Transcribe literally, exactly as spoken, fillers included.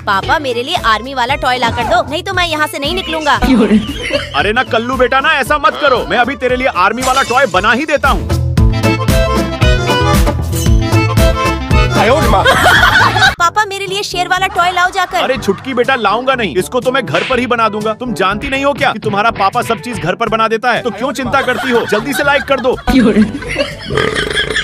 पापा मेरे लिए आर्मी वाला टॉय ला कर दो, नहीं तो मैं यहाँ से नहीं निकलूंगा। अरे ना कल्लू बेटा ना, ऐसा मत करो, मैं अभी तेरे लिए आर्मी वाला टॉय बना ही देता हूँ। पापा मेरे लिए शेर वाला टॉय लाओ जाकर। अरे छुटकी बेटा, लाऊंगा नहीं, इसको तो मैं घर पर ही बना दूंगा। तुम जानती नहीं हो क्या कि तुम्हारा पापा सब चीज घर पर बना देता है? तो क्यों चिंता करती हो? जल्दी से लाइक कर दो।